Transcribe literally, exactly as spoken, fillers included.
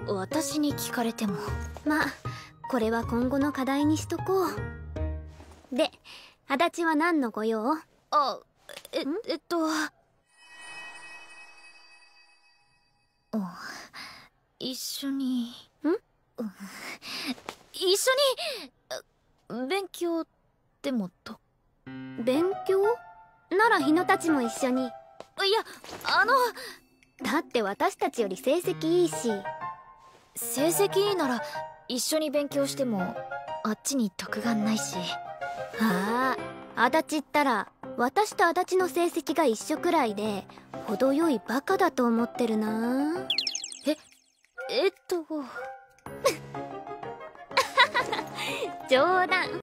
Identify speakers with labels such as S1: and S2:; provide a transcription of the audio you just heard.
S1: 私に聞かれても。
S2: まあこれは今後の課題にしとこう。で、足立は何のご用？
S1: あ、え、えっとあ、一緒にん、一緒に勉強でもと。
S2: 勉強なら日野たちも一緒に。いや、
S1: あの
S2: だって私たちより成績いいし。
S1: 成績いいなら一緒に勉強してもあっちに得がないし。
S2: ああ、足立ったら私と足立の成績が一緒くらいで程よいバカだと思ってるな。
S1: ええっと
S2: 冗談。